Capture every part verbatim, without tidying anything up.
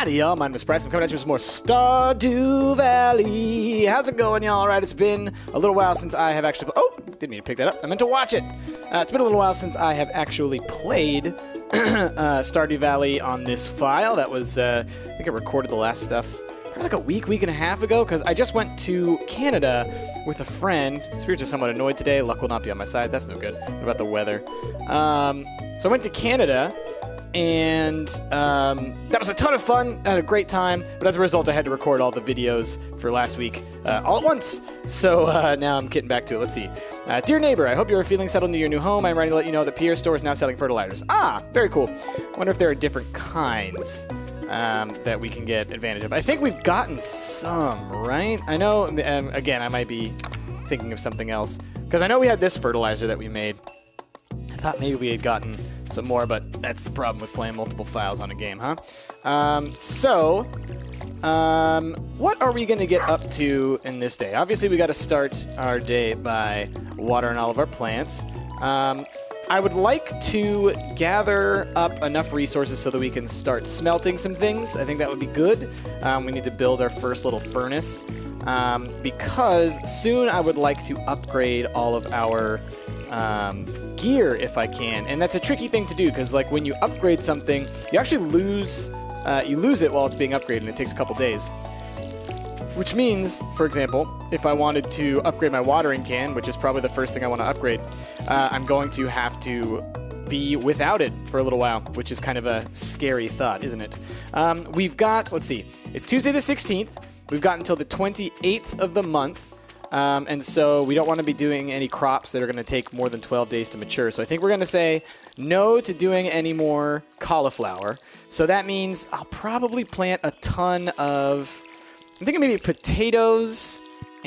Howdy, y'all. My name is Bryce. I'm coming at you with more Stardew Valley. How's it going, y'all? All right, it's been a little while since I have actually... Oh, didn't mean to pick that up. I meant to watch it. Uh, it's been a little while since I have actually played uh, Stardew Valley on this file. That was, uh, I think I recorded the last stuff probably like a week, week and a half ago, because I just went to Canada with a friend. Spirits are somewhat annoyed today. Luck will not be on my side. That's no good. What about the weather? Um, so I went to Canada... And um, that was a ton of fun. I had a great time. But as a result, I had to record all the videos for last week uh, all at once. So uh, now I'm getting back to it. Let's see. Uh, Dear neighbor, I hope you are feeling settled into your new home. I'm ready to let you know that Pierre's store is now selling fertilizers. Ah, very cool. I wonder if there are different kinds um, that we can get advantage of. I think we've gotten some, right? I know, um, again, I might be thinking of something else. Because I know we had this fertilizer that we made. I thought maybe we had gotten some more, but that's the problem with playing multiple files on a game, huh? Um, so, um, what are we going to get up to in this day? Obviously, we got to start our day by watering all of our plants. Um, I would like to gather up enough resources so that we can start smelting some things. I think that would be good. Um, we need to build our first little furnace um, because soon I would like to upgrade all of our um, gear if I can, and that's a tricky thing to do because like when you upgrade something, you actually lose uh, you lose it while it's being upgraded, and it takes a couple days. Which means, for example, if I wanted to upgrade my watering can, which is probably the first thing I want to upgrade, uh, I'm going to have to be without it for a little while, which is kind of a scary thought, isn't it? Um, we've got, let's see, it's Tuesday the sixteenth. We've got until the twenty-eighth of the month. Um, and so we don't want to be doing any crops that are going to take more than twelve days to mature. So I think we're going to say no to doing any more cauliflower. So that means I'll probably plant a ton of, I'm thinking maybe potatoes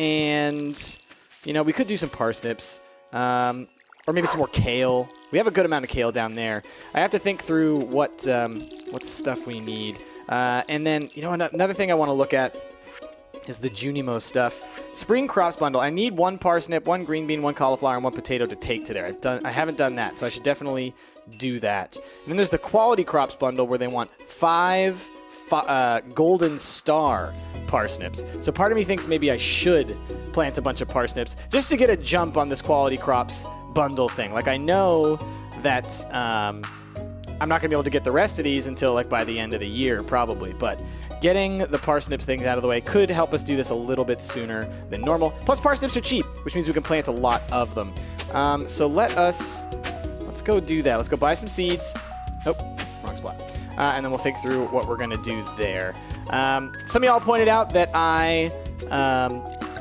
and, you know, we could do some parsnips um, or maybe some more kale. We have a good amount of kale down there. I have to think through what, um, what stuff we need. Uh, and then, you know, another thing I want to look at is the Junimo stuff. Spring crops bundle. I need one parsnip, one green bean, one cauliflower, and one potato to take to there. I've done. I haven't done that, so I should definitely do that. And then there's the quality crops bundle where they want five fi uh, golden star parsnips. So part of me thinks maybe I should plant a bunch of parsnips just to get a jump on this quality crops bundle thing. Like I know that um, I'm not gonna be able to get the rest of these until like by the end of the year probably, but getting the parsnip things out of the way could help us do this a little bit sooner than normal. Plus, parsnips are cheap, which means we can plant a lot of them. Um, so let us, let's go do that. Let's go buy some seeds. Nope, wrong spot. Uh, and then we'll think through what we're going to do there. Um, some of y'all pointed out that I, um,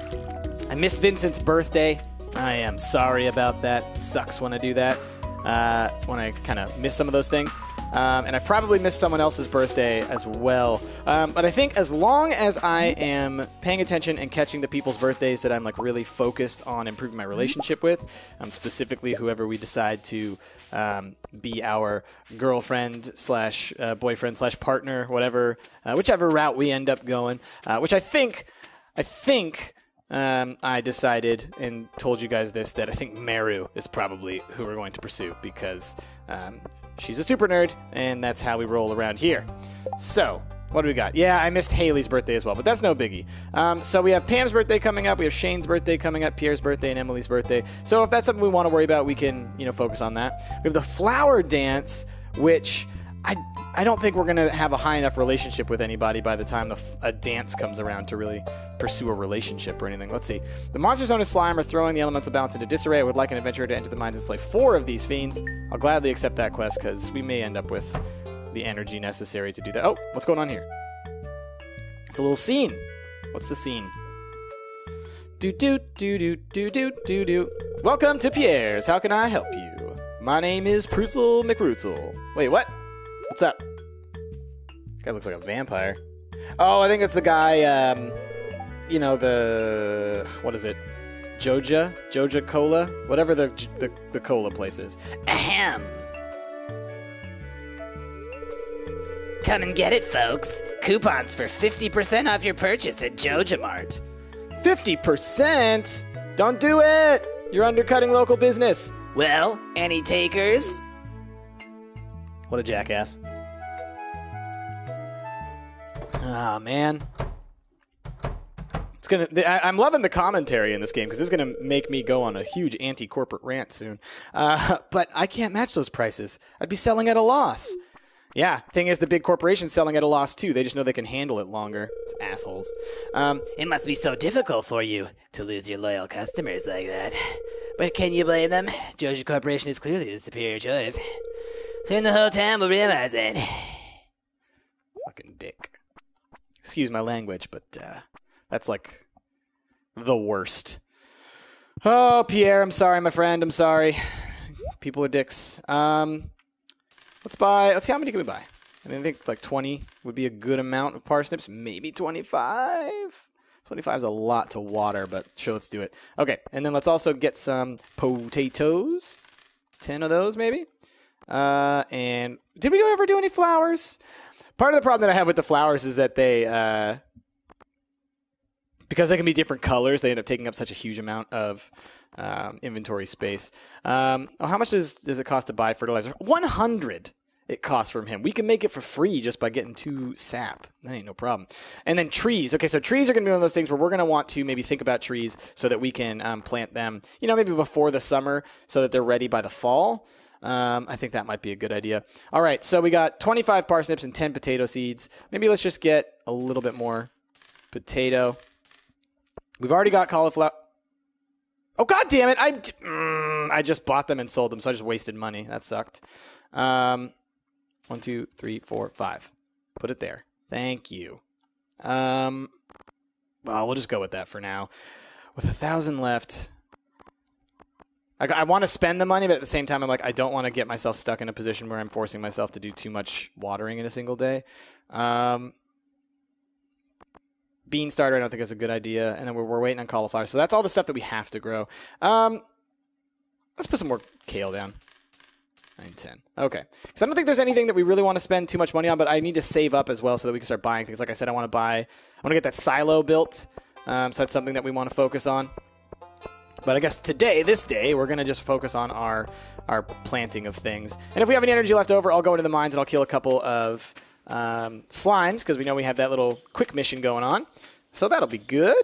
I missed Vincent's birthday. I am sorry about that. It sucks when I do that, uh, when I kind of miss some of those things. Um, and I probably missed someone else's birthday as well. Um, but I think as long as I am paying attention and catching the people's birthdays that I'm like really focused on improving my relationship with, um, specifically whoever we decide to um, be our girlfriend slash uh, boyfriend slash partner, whatever, uh, whichever route we end up going, uh, which I think, I think... Um, I decided and told you guys this, that I think Meru is probably who we're going to pursue because um, she's a super nerd, and that's how we roll around here. So, what do we got? Yeah, I missed Haley's birthday as well, but that's no biggie. Um, so we have Pam's birthday coming up, we have Shane's birthday coming up, Pierre's birthday, and Emily's birthday. So if that's something we want to worry about, we can, you know, focus on that. We have the flower dance, which... I, I don't think we're going to have a high enough relationship with anybody by the time the f a dance comes around to really pursue a relationship or anything. Let's see. The monsters known as Slime are throwing the elemental balance into disarray. I would like an adventurer to enter the mines and slay four of these fiends. I'll gladly accept that quest because we may end up with the energy necessary to do that. Oh, what's going on here? It's a little scene. What's the scene? Do do do do do do do do. Welcome to Pierre's. How can I help you? My name is Prutzel McRutzel. Wait, what? What's up? This guy looks like a vampire. Oh, I think it's the guy, um, you know, the, what is it? Joja? Joja Cola? Whatever the, the, the cola place is. Ahem! Come and get it, folks. Coupons for fifty percent off your purchase at Joja Mart. fifty percent? Don't do it! You're undercutting local business. Well, any takers? What a jackass. Oh, man. It's gonna. I, I'm loving the commentary in this game because it's gonna make me go on a huge anti-corporate rant soon. Uh, but I can't match those prices. I'd be selling at a loss. Yeah, thing is, the big corporation's selling at a loss too. They just know they can handle it longer. It's assholes. Um, It must be so difficult for you to lose your loyal customers like that. But can you blame them? Joja Corporation is clearly the superior choice. Soon the whole town will realize it. fucking dick. Excuse my language, but uh, that's like the worst. Oh, Pierre, I'm sorry, my friend. I'm sorry. People are dicks. Um, let's buy. Let's see how many can we buy. I mean, I think like twenty would be a good amount of parsnips. Maybe twenty-five. twenty-five is a lot to water, but sure, let's do it. Okay, and then let's also get some potatoes. ten of those, maybe. Uh, and did we ever do any flowers? Part of the problem that I have with the flowers is that they, uh, because they can be different colors, they end up taking up such a huge amount of um, inventory space. Um, oh, how much does, does it cost to buy fertilizer? one hundred it costs from him. We can make it for free just by getting two sap. That ain't no problem. And then trees. Okay, so trees are going to be one of those things where we're going to want to maybe think about trees so that we can um, plant them, you know, maybe before the summer so that they're ready by the fall. Um, I think that might be a good idea. All right, so we got twenty-five parsnips and ten potato seeds. Maybe let's just get a little bit more potato. We've already got cauliflower. Oh, God damn it. I, mm, I just bought them and sold them, so I just wasted money. That sucked. Um, one, two, three, four, five. Put it there. Thank you. Um, well, we'll just go with that for now. With a thousand left... I, I want to spend the money, but at the same time, I'm like, I don't want to get myself stuck in a position where I'm forcing myself to do too much watering in a single day. Um, bean starter, I don't think is a good idea. And then we're, we're waiting on cauliflower. So that's all the stuff that we have to grow. Um, let's put some more kale down. nine, ten. Okay. Because I don't think there's anything that we really want to spend too much money on, but I need to save up as well so that we can start buying things. Like I said, I want to buy, I want to get that silo built. Um, so that's something that we want to focus on. But I guess today, this day, we're going to just focus on our our planting of things. And if we have any energy left over, I'll go into the mines and I'll kill a couple of um, slimes because we know we have that little quick mission going on. So that'll be good.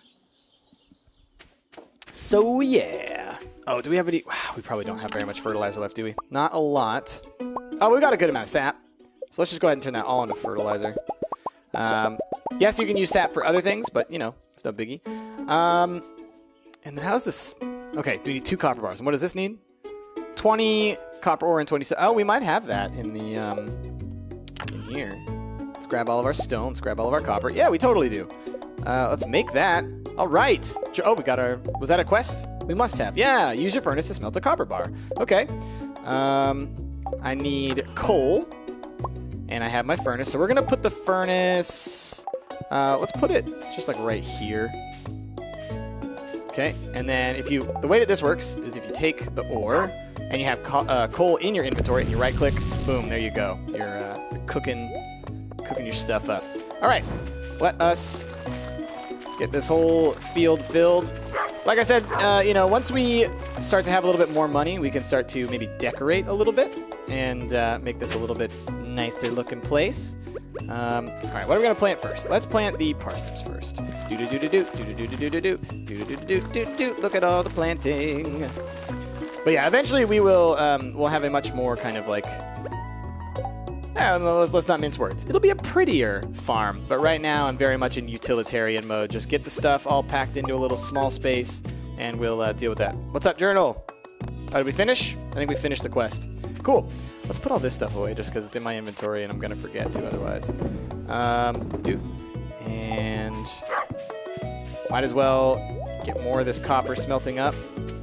So, yeah. Oh, do we have any... We probably don't have very much fertilizer left, do we? Not a lot. Oh, we've got a good amount of sap. So let's just go ahead and turn that all into fertilizer. Um, yes, you can use sap for other things, but, you know, it's no biggie. Um... And then how's this? Okay, we need two copper bars. And what does this need? twenty copper ore and twenty... Oh, we might have that in the, um, in here. Let's grab all of our stone. Let's grab all of our copper. Yeah, we totally do. Uh, let's make that. All right. Oh, we got our... Was that a quest? We must have. Yeah, use your furnace to smelt a copper bar. Okay. Um, I need coal. And I have my furnace. So we're going to put the furnace... Uh, let's put it just like right here. Okay, and then if you, the way that this works is if you take the ore and you have co uh, coal in your inventory and you right click, boom, there you go. You're uh, cooking, cooking your stuff up. All right, let us get this whole field filled. Like I said, uh, you know, once we start to have a little bit more money, we can start to maybe decorate a little bit and uh, make this a little bit nicer looking place. Um, all right, what are we gonna plant first? Let's plant the parsnips first. Do do do do do do do do do do do do do do do do. Look at all the planting. But yeah, eventually we will um, we'll have a much more kind of like. Eh, let's, let's not mince words. It'll be a prettier farm, but right now I'm very much in utilitarian mode. Just get the stuff all packed into a little small space, and we'll uh, deal with that. What's up, Journal? Oh, did we finish? I think we finished the quest. Cool. Let's put all this stuff away just because it's in my inventory and I'm going to forget to otherwise. Um, do. And might as well get more of this copper smelting up.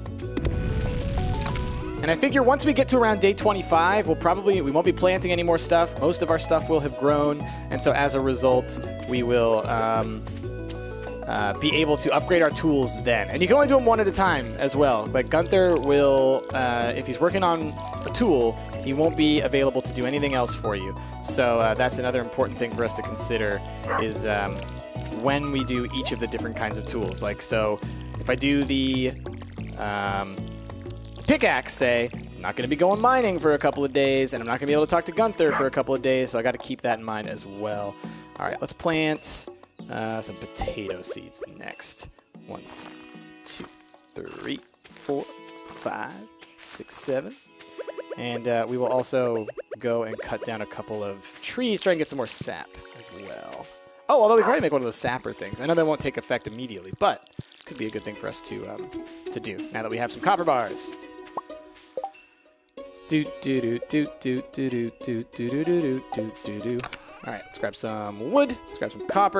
And I figure once we get to around day twenty-five, we'll probably, we won't be planting any more stuff. Most of our stuff will have grown. And so as a result, we will um, uh, be able to upgrade our tools then. And you can only do them one at a time as well. But Gunther will, uh, if he's working on a tool, he won't be available to do anything else for you. So uh, that's another important thing for us to consider is um, when we do each of the different kinds of tools. Like, so if I do the um, pickaxe, say, I'm not going to be going mining for a couple of days, and I'm not going to be able to talk to Gunther for a couple of days, so I got to keep that in mind as well. All right, let's plant uh, some potato seeds next. One, two, three, four, five, six, seven. And uh, we will also go and cut down a couple of trees, try and get some more sap as well. Oh, although we can probably make one of those sapper things. I know that won't take effect immediately, but could be a good thing for us to um, to do now that we have some copper bars. Do do do do do do do do do do do do do do. All right, let's grab some wood. Let's grab some copper,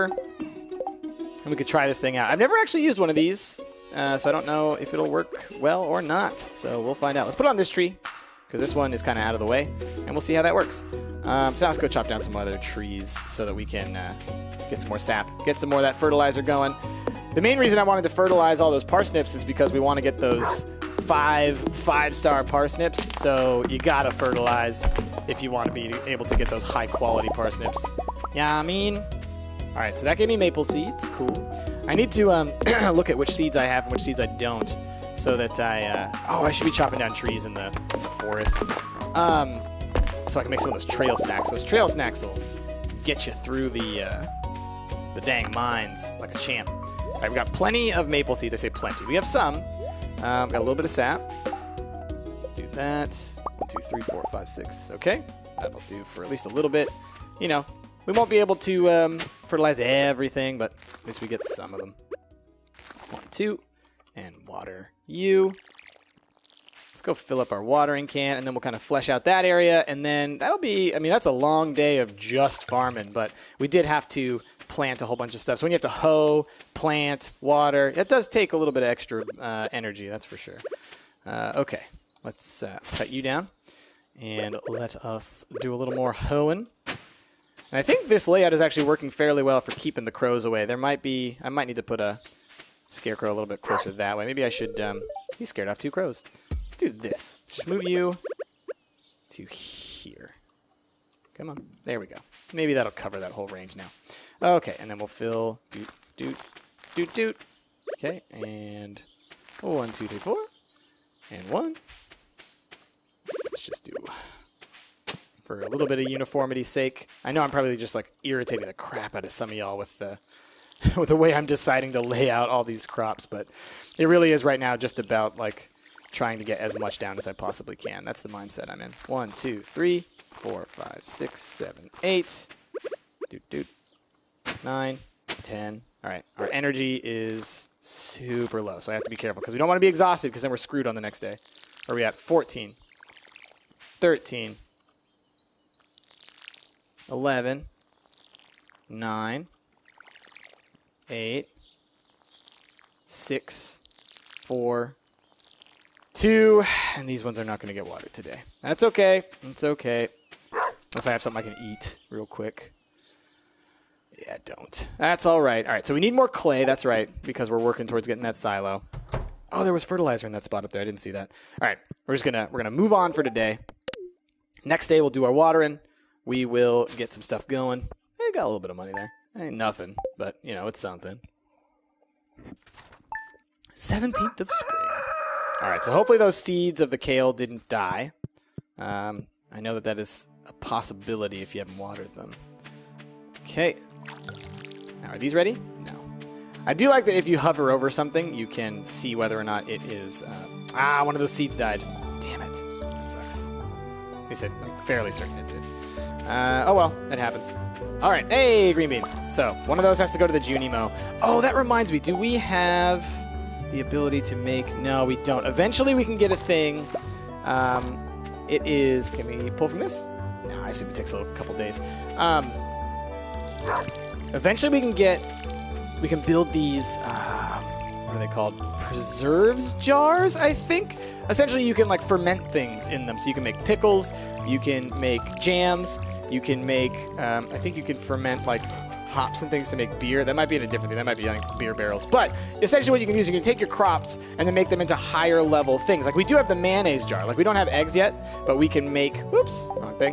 and we could try this thing out. I've never actually used one of these, uh, so I don't know if it'll work well or not. So we'll find out. Let's put it on this tree, because this one is kind of out of the way, and we'll see how that works. Um, so now let's go chop down some other trees so that we can uh, get some more sap, get some more of that fertilizer going. The main reason I wanted to fertilize all those parsnips is because we want to get those five five-star parsnips, so you gotta fertilize if you want to be able to get those high-quality parsnips. Yeah, I mean... All right, so that gave me maple seeds. Cool. I need to um, look at which seeds I have and which seeds I don't, so that I, uh, oh, I should be chopping down trees in the, in the forest. Um, so I can make some of those trail snacks. Those trail snacks will get you through the, uh, the dang mines like a champ. All right, we got plenty of maple seeds. I say plenty. We have some. Um, got a little bit of sap. Let's do that. One, two, three, four, five, six. Okay, that'll do for at least a little bit. You know, we won't be able to um, fertilize everything, but at least we get some of them. One, two, and water you. Let's go fill up our watering can, and then we'll kind of flesh out that area, and then that'll be, I mean, that's a long day of just farming, but we did have to plant a whole bunch of stuff. So when you have to hoe, plant, water, it does take a little bit of extra uh, energy, that's for sure. Uh, okay, let's uh, cut you down, and let us do a little more hoeing. And I think this layout is actually working fairly well for keeping the crows away. There might be, I might need to put a scarecrow a little bit closer that way. Maybe I should um, be scared off two crows. Let's do this. Let's just move you to here. Come on. There we go. Maybe that'll cover that whole range now. Okay, and then we'll fill doot, doot, doot, doot. Okay, and one, two, three, four. And one. Let's just do, for a little bit of uniformity's sake. I know I'm probably just like irritating the crap out of some of y'all with the with the way I'm deciding to lay out all these crops, but it really is right now just about like trying to get as much down as I possibly can. That's the mindset I'm in. One, two, three, four, five, six, seven, eight. Doot, doot. Nine, ten. All right, our energy is super low, so I have to be careful because we don't want to be exhausted because then we're screwed on the next day. Where are we at? fourteen, thirteen, eleven, nine, eight, six, four, two, and these ones are not going to get watered today. That's okay. It's okay. Unless I have something I can eat real quick. Yeah, don't. That's all right. All right, so we need more clay. That's right, because we're working towards getting that silo. Oh, there was fertilizer in that spot up there. I didn't see that. All right, we're just gonna we're gonna move on for today. Next day we'll do our watering. We will get some stuff going. I got a little bit of money there. Ain't nothing, but you know it's something. seventeenth of spring. All right, so hopefully those seeds of the kale didn't die. Um, I know that that is a possibility if you haven't watered them. Okay. Now, are these ready? No. I do like that if you hover over something, you can see whether or not it is... Uh, ah, one of those seeds died. Damn it. That sucks. At least I'm fairly certain it did. Uh, oh, well. It happens. All right. Hey, green bean. So, one of those has to go to the Junimo. Oh, that reminds me. Do we have the ability to make... No, we don't. Eventually, we can get a thing. Um, it is... Can we pull from this? No, I assume it takes a little, couple days. Um... Eventually we can get, we can build these, uh, what are they called? Preserves jars, I think? Essentially you can like ferment things in them. So you can make pickles, you can make jams, you can make, um, I think you can ferment like hops and things to make beer. That might be in a different thing. That might be like beer barrels. But essentially what you can do is you can take your crops and then make them into higher level things. Like we do have the mayonnaise jar. Like we don't have eggs yet, but we can make, whoops, wrong thing.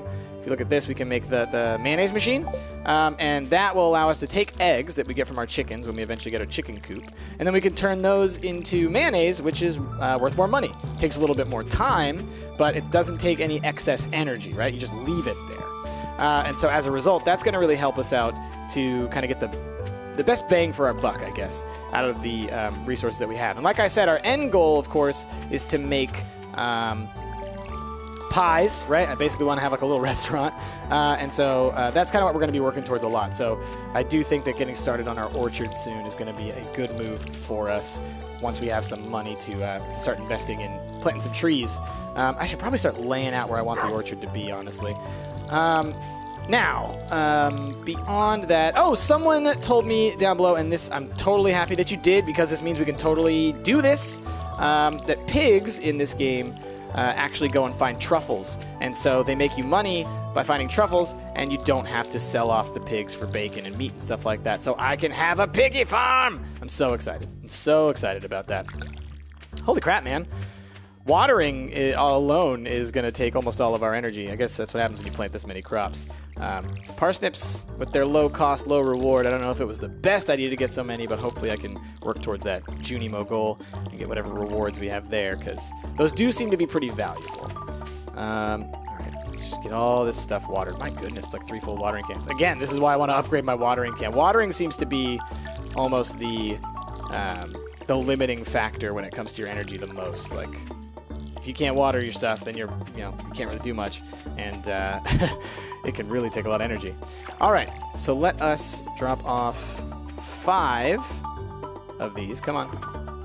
If you look at this, we can make the, the mayonnaise machine, um, and that will allow us to take eggs that we get from our chickens when we eventually get our chicken coop, and then we can turn those into mayonnaise, which is uh, worth more money. It takes a little bit more time, but it doesn't take any excess energy, right? You just leave it there. Uh, and so as a result, that's going to really help us out to kind of get the the best bang for our buck, I guess, out of the um, resources that we have. And like I said, our end goal, of course, is to make um, pies, right? I basically want to have like a little restaurant. Uh, and so uh, that's kind of what we're going to be working towards a lot. So I do think that getting started on our orchard soon is going to be a good move for us once we have some money to uh, start investing in planting some trees. Um, I should probably start laying out where I want the orchard to be, honestly. Um, Now, um, beyond that, oh, someone told me down below, and this, I'm totally happy that you did, because this means we can totally do this, um, that pigs in this game uh, actually go and find truffles. And so they make you money by finding truffles, and you don't have to sell off the pigs for bacon and meat and stuff like that. So I can have a piggy farm! I'm so excited. I'm so excited about that. Holy crap, man. Watering it alone is going to take almost all of our energy. I guess that's what happens when you plant this many crops. Um, parsnips, with their low cost, low reward, I don't know if it was the best idea to get so many, but hopefully I can work towards that Junimo goal and get whatever rewards we have there, because those do seem to be pretty valuable. Um, all right, let's just get all this stuff watered. My goodness, like three full watering cans. Again, this is why I want to upgrade my watering can. Watering seems to be almost the, um, the limiting factor when it comes to your energy the most. Like, if you can't water your stuff, then you're, you know, you can't really do much, and uh, it can really take a lot of energy. All right, so let us drop off five of these. Come on.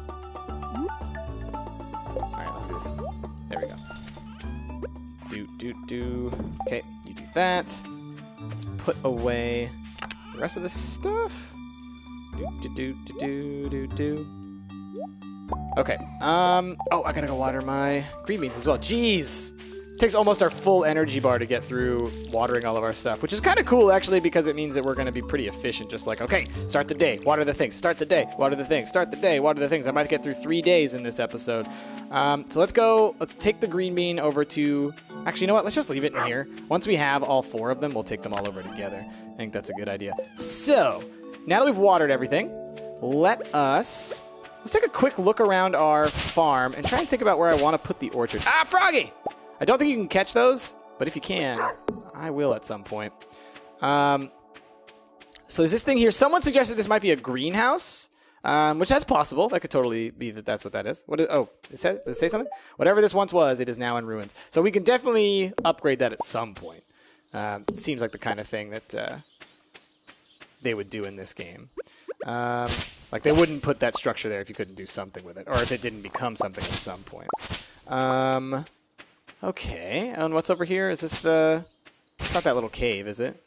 All right, let's do this. There we go. Do, do, do. Okay, you do that. Let's put away the rest of this stuff. Do, do, do, do, do, do, do. Okay, um, oh, I gotta go water my green beans as well. Jeez! It takes almost our full energy bar to get through watering all of our stuff, which is kind of cool, actually, because it means that we're gonna be pretty efficient, just like, okay, start the day, water the things, start the day, water the things, start the day, water the things. I might get through three days in this episode. Um, so let's go, let's take the green bean over to, actually, you know what, let's just leave it in here. Once we have all four of them, we'll take them all over together. I think that's a good idea. So, now that we've watered everything, let us... Let's take a quick look around our farm and try and think about where I want to put the orchard. Ah, froggy! I don't think you can catch those, but if you can, I will at some point. Um, so there's this thing here. Someone suggested this might be a greenhouse, um, which that's possible. That could totally be that that's what that is. What is oh, it says, does it say something? Whatever this once was, it is now in ruins. So we can definitely upgrade that at some point. Um, it seems like the kind of thing that uh, they would do in this game. Um, like, they wouldn't put that structure there if you couldn't do something with it, or if it didn't become something at some point. Um, okay, and what's over here? Is this the... It's not that little cave, is it?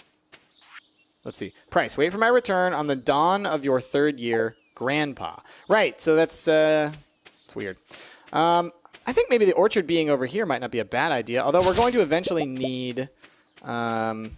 Let's see. Price, wait for my return on the dawn of your third year, Grandpa. Right, so that's, uh, it's weird. Um, I think maybe the orchard being over here might not be a bad idea, although we're going to eventually need... Um,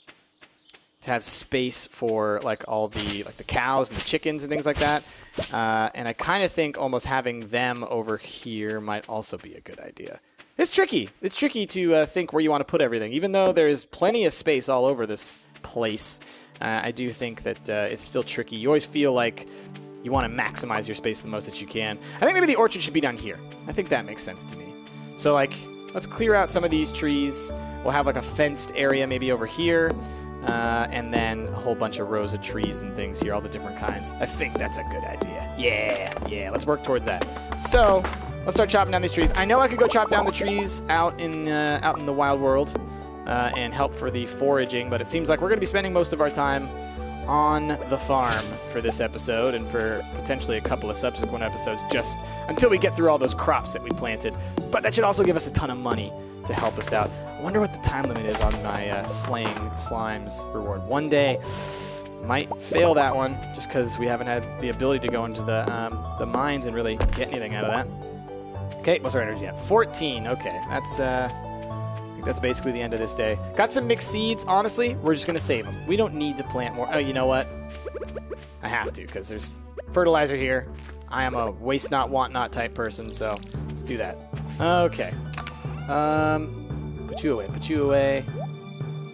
to have space for like all the like the cows and the chickens and things like that, uh, and I kind of think almost having them over here might also be a good idea. It's tricky. It's tricky to uh, think where you want to put everything, even though there is plenty of space all over this place. Uh, I do think that uh, it's still tricky. You always feel like you want to maximize your space the most that you can. I think maybe the orchard should be down here. I think that makes sense to me. So like, let's clear out some of these trees. We'll have like a fenced area maybe over here. Uh, and then a whole bunch of rows of trees and things here, all the different kinds. I think that's a good idea. Yeah, yeah, let's work towards that. So, let's start chopping down these trees. I know I could go chop down the trees out in uh, out in the wild world uh, and help for the foraging, but it seems like we're going to be spending most of our time on the farm for this episode and for potentially a couple of subsequent episodes, just until we get through all those crops that we planted. But that should also give us a ton of money to help us out. I wonder what the time limit is on my uh, slaying slimes reward. One day, might fail that one just because we haven't had the ability to go into the um, the mines and really get anything out of that. Okay, what's our energy at? fourteen. Okay, that's uh, I think that's basically the end of this day. Got some mixed seeds. Honestly, we're just gonna save them. We don't need to plant more. Oh, you know what? I have to because there's fertilizer here. I am a waste not, want not type person, so let's do that. Okay. Um, put you away, put you away.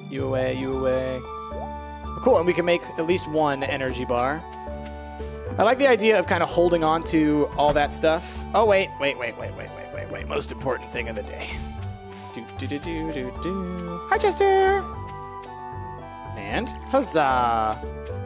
You away, you away. Cool, and we can make at least one energy bar. I like the idea of kind of holding on to all that stuff. Oh, wait, wait, wait, wait, wait, wait, wait, wait. Most important thing of the day. Do, do, do, do, do, do. Hi, Chester! And huzzah!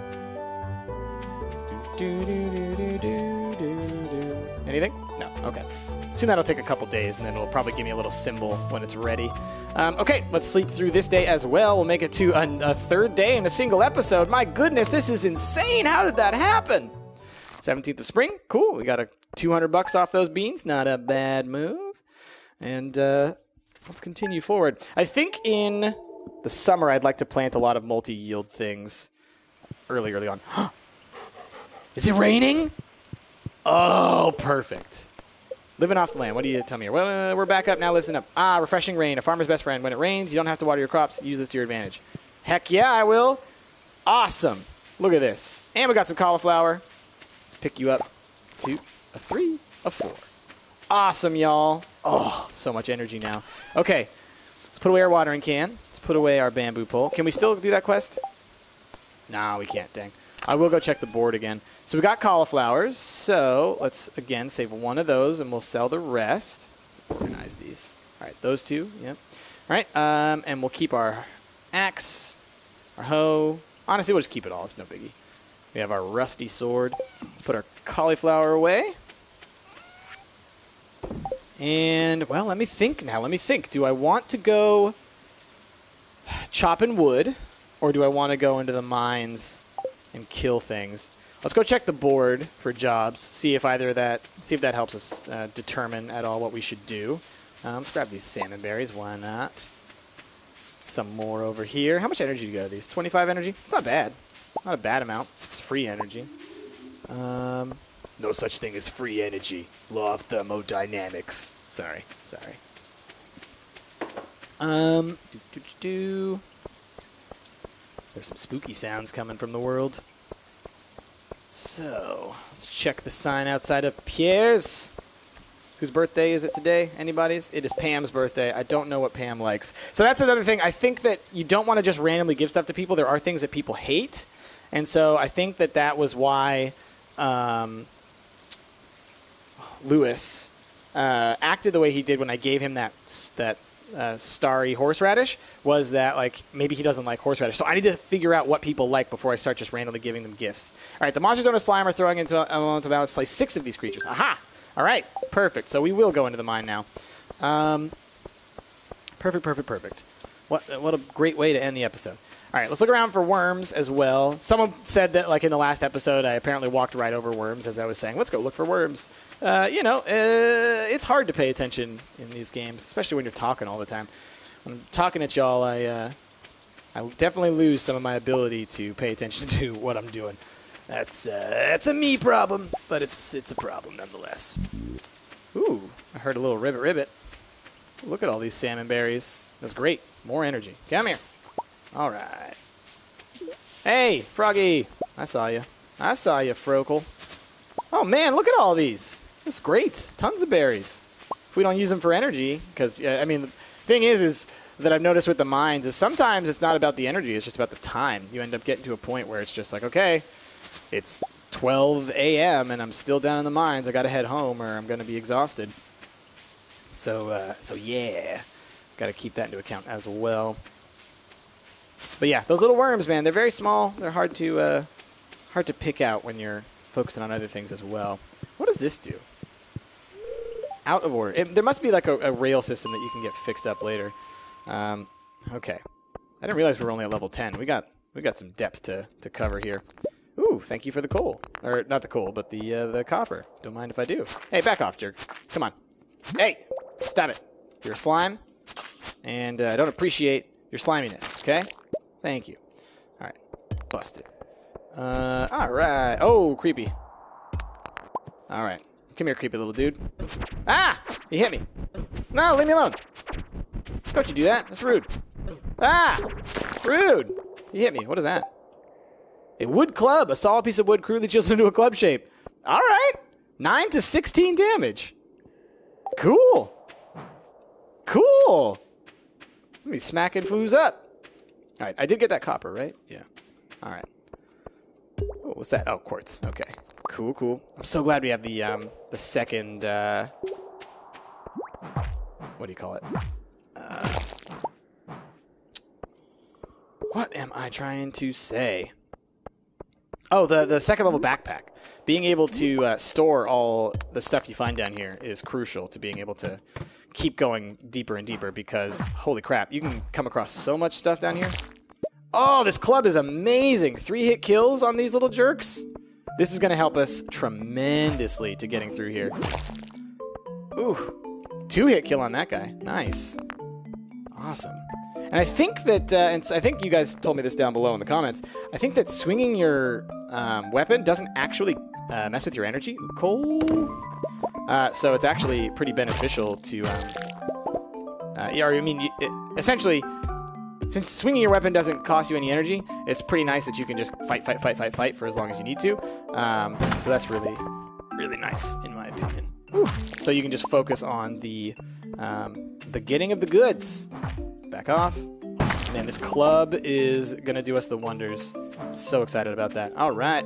Do, do, do, do, do, do, do. Anything? No, okay. Soon that'll take a couple days, and then it'll probably give me a little symbol when it's ready. Um, okay, let's sleep through this day as well. We'll make it to a, a third day in a single episode. My goodness, this is insane. How did that happen? seventeenth of spring. Cool. We got a two hundred bucks off those beans. Not a bad move. And uh, let's continue forward. I think in the summer, I'd like to plant a lot of multi-yield things early, early on. Is it raining? Oh, perfect. Living off the land. What do you tell me here? Well, uh, we're back up now. Listen up. Ah, refreshing rain. A farmer's best friend. When it rains, you don't have to water your crops. Use this to your advantage. Heck yeah, I will. Awesome. Look at this. And we got some cauliflower. Let's pick you up to a three, a four. Awesome, y'all. Oh, so much energy now. Okay. Let's put away our watering can. Let's put away our bamboo pole. Can we still do that quest? Nah, we can't. Dang. I will go check the board again. So we got cauliflowers. So let's, again, save one of those, and we'll sell the rest. Let's organize these. All right, those two. Yep. All right, um, and we'll keep our axe, our hoe. Honestly, we'll just keep it all. It's no biggie. We have our rusty sword. Let's put our cauliflower away. And, well, let me think now. Let me think. Do I want to go chopping wood, or do I want to go into the mines and kill things? Let's go check the board for jobs. See if either of that, see if that helps us uh, determine at all what we should do. Um, let's grab these salmon berries. Why not? S some more over here. How much energy do you get out of these? twenty-five energy? It's not bad. Not a bad amount. It's free energy. Um, no such thing as free energy. Law of thermodynamics. Sorry. Sorry. Um, do, do, do, do. There's some spooky sounds coming from the world. So, let's check the sign outside of Pierre's. Whose birthday is it today? Anybody's? It is Pam's birthday. I don't know what Pam likes. So that's another thing. I think that you don't want to just randomly give stuff to people. There are things that people hate. And so I think that that was why um, Lewis uh, acted the way he did when I gave him that that uh, starry horseradish, was that, like, maybe he doesn't like horseradish. So I need to figure out what people like before I start just randomly giving them gifts. All right, the monsters known as slime are throwing into element of balance. Slay six of these creatures. Aha! All right, perfect. So we will go into the mine now. Um, perfect, perfect, perfect. What what a great way to end the episode. All right, let's look around for worms as well. Someone said that, like, in the last episode, I apparently walked right over worms as I was saying, let's go look for worms. Uh, you know, uh, it's hard to pay attention in these games, especially when you're talking all the time. When I'm talking at y'all, I, uh, I definitely lose some of my ability to pay attention to what I'm doing. That's uh, that's a me problem, but it's it's a problem nonetheless. Ooh, I heard a little ribbit ribbit. Look at all these salmon berries. That's great. More energy. Come here. All right. Hey, Froggy. I saw you. I saw you, Frokel. Oh, man, look at all these. That's great. Tons of berries. If we don't use them for energy, because, uh, I mean, the thing is, is that I've noticed with the mines is sometimes it's not about the energy. It's just about the time. You end up getting to a point where it's just like, okay, it's twelve A M and I'm still down in the mines. I got to head home or I'm going to be exhausted. So, uh, so yeah, got to keep that into account as well. But yeah, those little worms, man, they're very small. They're hard to uh, hard to pick out when you're focusing on other things as well. What does this do? Out of order. It, there must be like a, a rail system that you can get fixed up later. Um, okay, I didn't realize we were only at level ten. We got we got some depth to to cover here. Ooh, thank you for the coal, or not the coal, but the uh, the copper. Don't mind if I do. Hey, back off, jerk. Come on. Hey, stop it. You're a slime, and I uh, don't appreciate your sliminess. Okay. Thank you. All right. Busted. Uh, all right. Oh, creepy. All right. Come here, creepy little dude. Ah! You hit me. No, leave me alone. Don't you do that. That's rude. Ah! Rude. You hit me. What is that? A wood club. A solid piece of wood crudely chiseled into a club shape. All right. nine to sixteen damage. Cool. Cool. Let me smacking foos up. All right, I did get that copper, right? Yeah. All right. Oh, what's that? Oh, quartz. Okay. Cool, cool. I'm so glad we have the um the second uh what do you call it? Uh, what am I trying to say? Oh, the the second level backpack. Being able to uh, store all the stuff you find down here is crucial to being able to keep going deeper and deeper because, holy crap, you can come across so much stuff down here. Oh, this club is amazing. Three hit kills on these little jerks. This is going to help us tremendously to getting through here. Ooh, two hit kill on that guy. Nice. Awesome. And I think that, uh, and I think you guys told me this down below in the comments, I think that swinging your um, weapon doesn't actually uh, mess with your energy. Ooh, coal. Uh, so it's actually pretty beneficial to, um, uh, yeah, I mean, it, essentially, since swinging your weapon doesn't cost you any energy, it's pretty nice that you can just fight, fight, fight, fight, fight for as long as you need to. Um, so that's really, really nice, in my opinion. Whew. So you can just focus on the, um, the getting of the goods. Back off. Man, this club is going to do us the wonders. I'm so excited about that. All right.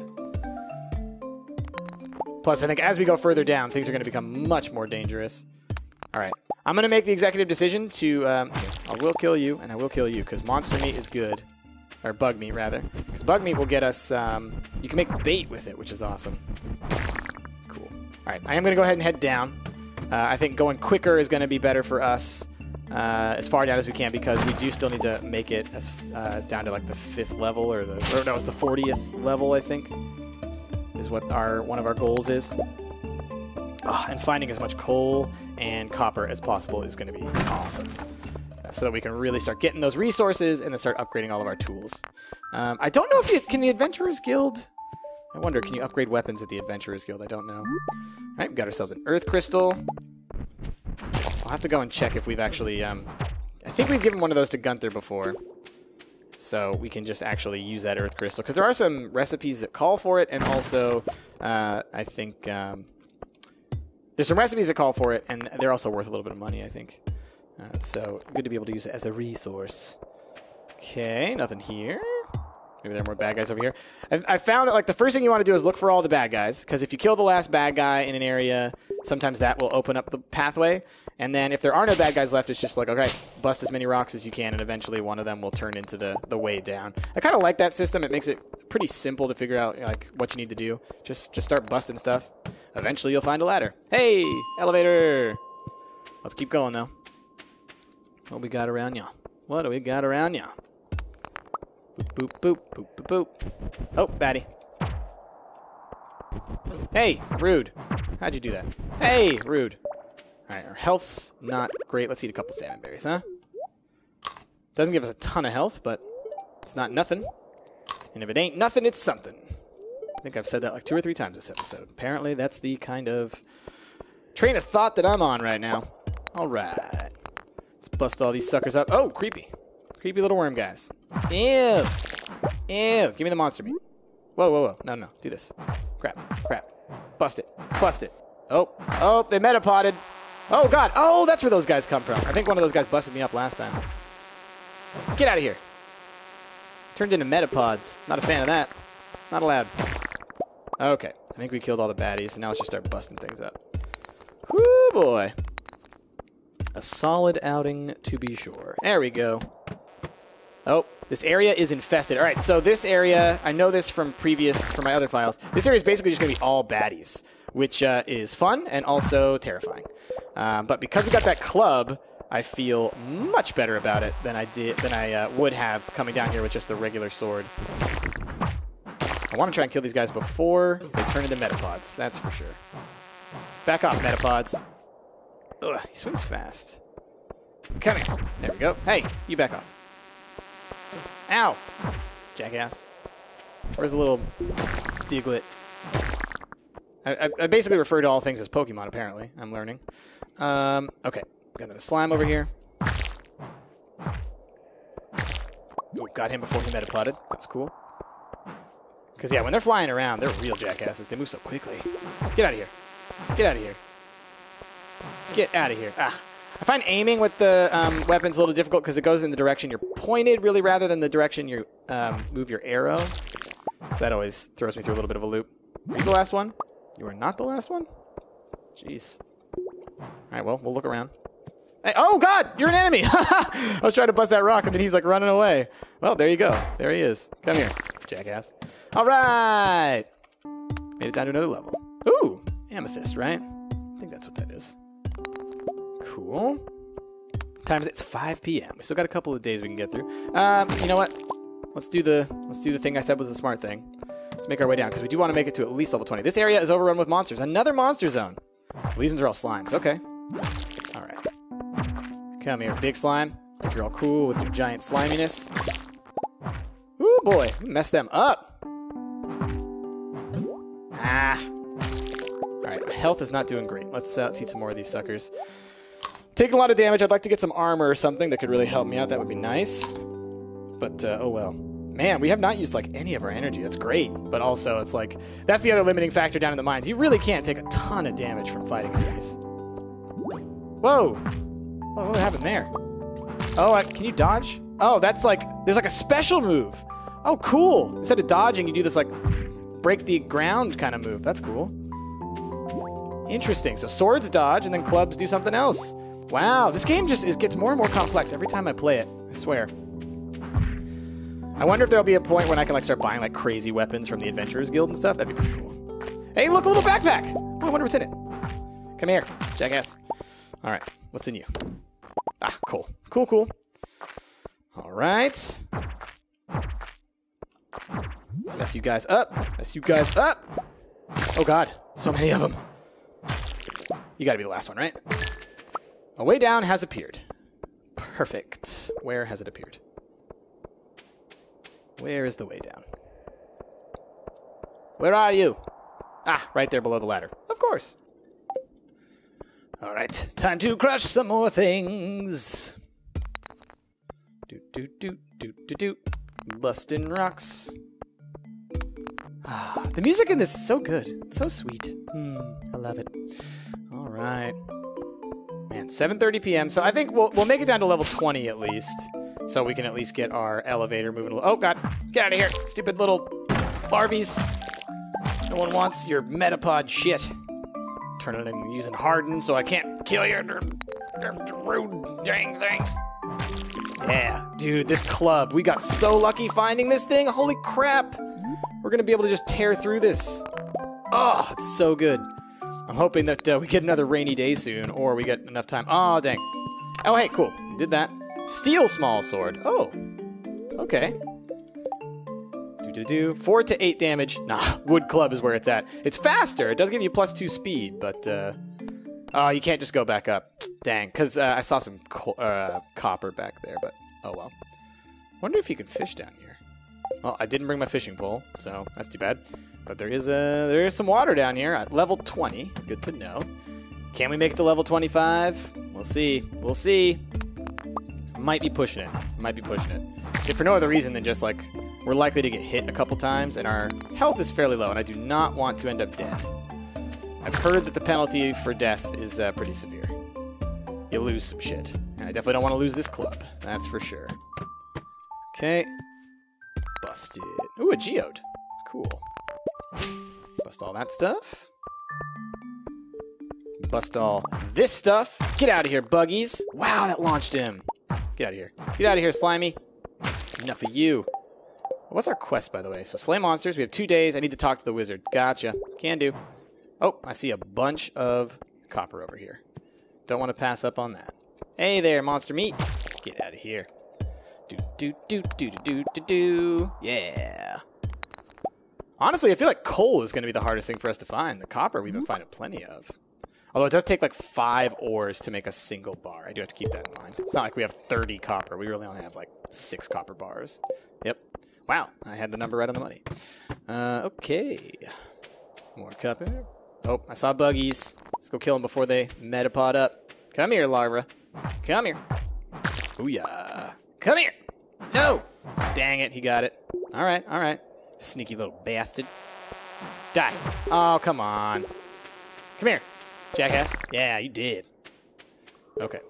Plus, I think as we go further down, things are going to become much more dangerous. All right. I'm going to make the executive decision to... Um, I will kill you, and I will kill you, because monster meat is good. Or bug meat, rather. Because bug meat will get us... Um, you can make bait with it, which is awesome. Cool. All right. I am going to go ahead and head down. Uh, I think going quicker is going to be better for us. Uh, as far down as we can because we do still need to make it as uh, down to like the fifth level or the or no, it's the fortieth level I think is what our one of our goals is. Oh, and finding as much coal and copper as possible is going to be awesome, uh, so that we can really start getting those resources and then start upgrading all of our tools. Um, I don't know if you, can the Adventurers Guild. I wonder, can you upgrade weapons at the Adventurers Guild? I don't know. All right, we got ourselves an Earth Crystal. I'll have to go and check if we've actually, um, I think we've given one of those to Gunther before. So we can just actually use that Earth Crystal. Because there are some recipes that call for it, and also, uh, I think, um, there's some recipes that call for it, and they're also worth a little bit of money, I think. Uh, so good to be able to use it as a resource. Okay, nothing here. Maybe there are more bad guys over here. I've, I found that like the first thing you want to do is look for all the bad guys, because if you kill the last bad guy in an area, sometimes that will open up the pathway. And then if there are no bad guys left, it's just like, okay, bust as many rocks as you can, and eventually one of them will turn into the, the way down. I kind of like that system. It makes it pretty simple to figure out like what you need to do. Just, just start busting stuff. Eventually you'll find a ladder. Hey, elevator! Let's keep going, though. What we got around ya? What do we got around ya? Boop, boop, boop, boop, boop, boop. Oh, baddie. Hey, rude. How'd you do that? Hey, rude. All right, our health's not great. Let's eat a couple salmon berries, huh? Doesn't give us a ton of health, but it's not nothing. And if it ain't nothing, it's something. I think I've said that like two or three times this episode. Apparently, that's the kind of train of thought that I'm on right now. All right. Let's bust all these suckers up. Oh, creepy. Creepy little worm guys. Ew. Ew. Give me the monster meat. Whoa, whoa, whoa. No, no. Do this. Crap. Crap. Bust it. Bust it. Oh. Oh, they metapoded. Oh, God. Oh, that's where those guys come from. I think one of those guys busted me up last time. Get out of here. Turned into metapods. Not a fan of that. Not allowed. Okay. I think we killed all the baddies, and now let's just start busting things up. Whoo, boy. A solid outing, to be sure. There we go. Oh, this area is infested. All right, so this area, I know this from previous, from my other files. This area is basically just going to be all baddies, which uh, is fun and also terrifying. Um, but because we got that club, I feel much better about it than I did than I uh, would have coming down here with just the regular sword. I want to try and kill these guys before they turn into metapods. That's for sure. Back off, metapods. Ugh, he swings fast. Come here. There we go. Hey, you back off. Ow! Jackass. Where's the little Diglett? I, I, I basically refer to all things as Pokemon, apparently. I'm learning. Um, okay. Got another slime over here. Ooh, got him before he metapoded. That was cool. Because, yeah, when they're flying around, they're real jackasses. They move so quickly. Get out of here. Get out of here. Get out of here. Ah. I find aiming with the um, weapons a little difficult because it goes in the direction you're pointed really rather than the direction you um, move your arrow. So that always throws me through a little bit of a loop. Are you the last one? You are not the last one? Jeez. All right, well, we'll look around. Hey, oh, God, you're an enemy. I was trying to bust that rock, and then he's, like, running away. Well, there you go. There he is. Come here, jackass. All right. Made it down to another level. Ooh, amethyst, right? I think that's what that is. Cool. Time is it's five p m We still got a couple of days we can get through. Um, you know what? Let's do the let's do the thing I said was the smart thing. Let's make our way down because we do want to make it to at least level twenty. This area is overrun with monsters. Another monster zone. These ones are all slimes. Okay. All right. Come here, big slime. Like you're all cool with your giant sliminess. Ooh, boy. We messed them up. Ah. All right. My health is not doing great. Let's, uh, let's eat some more of these suckers. Taking a lot of damage. I'd like to get some armor or something that could really help me out. That would be nice. But, uh, oh well. Man, we have not used, like, any of our energy. That's great. But also, it's like, that's the other limiting factor down in the mines. You really can't take a ton of damage from fighting enemies. Whoa. Oh, what happened there? Oh, I, can you dodge? Oh, that's like, there's like a special move. Oh, cool. Instead of dodging, you do this, like, break the ground kind of move. That's cool. Interesting. So swords dodge, and then clubs do something else. Wow, this game just is, gets more and more complex every time I play it. I swear. I wonder if there'll be a point when I can like start buying like crazy weapons from the Adventurers Guild and stuff. That'd be pretty cool. Hey, look, a little backpack. Oh, I wonder what's in it. Come here, jackass. All right, what's in you? Ah, cool. Cool, cool. All right. Let's mess you guys up. Mess you guys up. Oh, God. So many of them. You got to be the last one, right? A way down has appeared. Perfect. Where has it appeared? Where is the way down? Where are you? Ah, right there below the ladder. Of course. All right, time to crush some more things. Do do do do do do. Busting rocks. Ah, the music in this is so good. It's so sweet. Hmm, I love it. All right. Man, seven thirty p m So I think we'll we'll make it down to level twenty at least, so we can at least get our elevator moving a little. Oh God, get out of here, stupid little larvies. No one wants your Metapod shit. Turn it in using Harden so I can't kill your rude dang things. Yeah, dude, this club. We got so lucky finding this thing. Holy crap. We're going to be able to just tear through this. Oh, it's so good. I'm hoping that uh, we get another rainy day soon, or we get enough time. Oh, dang. Oh, hey, cool. Did that. Steel small sword. Oh, okay. Do-do-do. Four to eight damage. Nah, wood club is where it's at. It's faster. It does give you plus two speed, but, uh... oh, you can't just go back up. Dang, because uh, I saw some co uh, copper back there, but oh well. Wonder if you can fish down here. Well, I didn't bring my fishing pole, so that's too bad. But there is uh, there is some water down here at level twenty. Good to know. Can we make it to level twenty-five? We'll see. We'll see. Might be pushing it. Might be pushing it. If for no other reason than just like we're likely to get hit a couple times, and our health is fairly low, and I do not want to end up dead. I've heard that the penalty for death is uh, pretty severe. You lose some shit. And I definitely don't want to lose this club. That's for sure. Okay. Busted. Ooh, a geode. Cool. Bust all that stuff. Bust all this stuff. Get out of here, buggies. Wow, that launched him. Get out of here. Get out of here, slimy. Enough of you. What's our quest, by the way? So, slay monsters. We have two days. I need to talk to the wizard. Gotcha. Can do. Oh, I see a bunch of copper over here. Don't want to pass up on that. Hey there, monster meat. Get out of here. Do, do, do, do, do, do, do, do. Yeah. Honestly, I feel like coal is going to be the hardest thing for us to find. The copper we've been finding plenty of. Although it does take like five ores to make a single bar. I do have to keep that in mind. It's not like we have thirty copper. We really only have like six copper bars. Yep. Wow, I had the number right on the money. Uh, okay. More copper. Oh, I saw buggies. Let's go kill them before they metapod up. Come here, larva. Come here. Booyah. Come here. No. Dang it, he got it. All right, all right. Sneaky little bastard. Die. Oh, come on. Come here, jackass. Yeah, you did. Okay.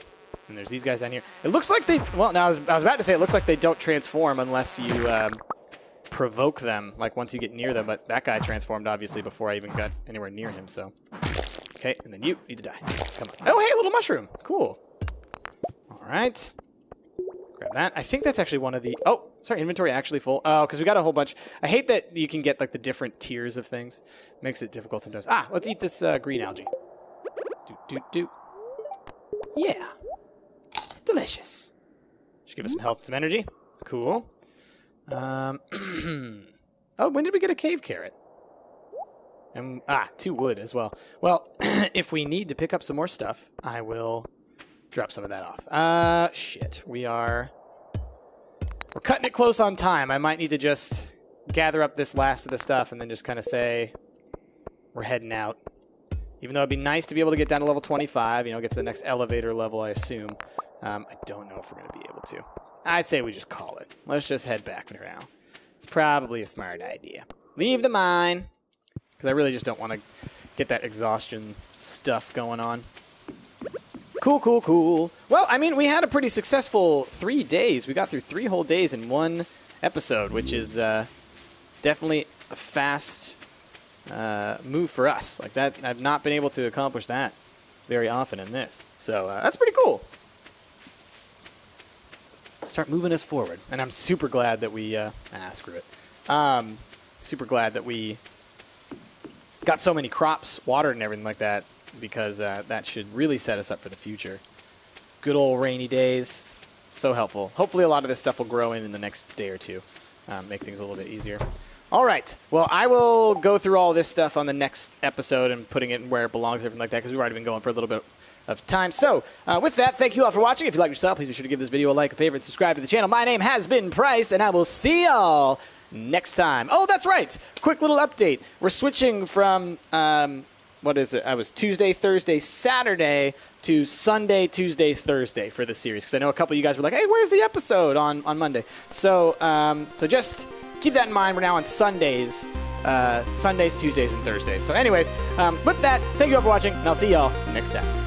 And there's these guys down here. It looks like they, well, now I was, I was about to say it looks like they don't transform unless you um, provoke them, like once you get near them. But that guy transformed, obviously, before I even got anywhere near him, so. Okay, and then you need to die. Come on. Oh, hey, a little mushroom. Cool. All right. Grab that. I think that's actually one of the, oh, sorry, inventory actually full. Oh, because we got a whole bunch. I hate that you can get like the different tiers of things. Makes it difficult sometimes. Ah, let's eat this uh, green algae. Do, do, do. Yeah. Delicious. Should give us some health and some energy. Cool. Um, oh, when did we get a cave carrot? And, ah, two wood as well. Well, if we need to pick up some more stuff, I will drop some of that off. Uh, shit. We are... We're cutting it close on time. I might need to just gather up this last of the stuff and then just kind of say we're heading out. Even though it'd be nice to be able to get down to level twenty-five, you know, get to the next elevator level, I assume. Um, I don't know if we're going to be able to. I'd say we just call it. Let's just head back for now. It's probably a smart idea. Leave the mine, because I really just don't want to get that exhaustion stuff going on. Cool, cool, cool. Well, I mean, we had a pretty successful three days. We got through three whole days in one episode, which is uh, definitely a fast uh, move for us. Like that, I've not been able to accomplish that very often in this. So uh, that's pretty cool. Start moving us forward. And I'm super glad that we, uh, ah, screw it. Um, super glad that we got so many crops watered and everything like that, because uh, that should really set us up for the future. Good old rainy days. So helpful. Hopefully a lot of this stuff will grow in in the next day or two. Um, make things a little bit easier. All right. Well, I will go through all this stuff on the next episode and putting it where it belongs, everything like that, because we've already been going for a little bit of time. So, uh, with that, thank you all for watching. If you like your style, please be sure to give this video a like, a favorite, and subscribe to the channel. My name has been Price, and I will see y'all next time. Oh, that's right. Quick little update. We're switching from, um, what is it? I was Tuesday, Thursday, Saturday to Sunday, Tuesday, Thursday for the series, because I know a couple of you guys were like, hey, where's the episode on, on Monday? So, um, so just keep that in mind. We're now on Sundays, uh, Sundays, Tuesdays, and Thursdays. So anyways, um, with that, thank you all for watching, and I'll see y'all next time.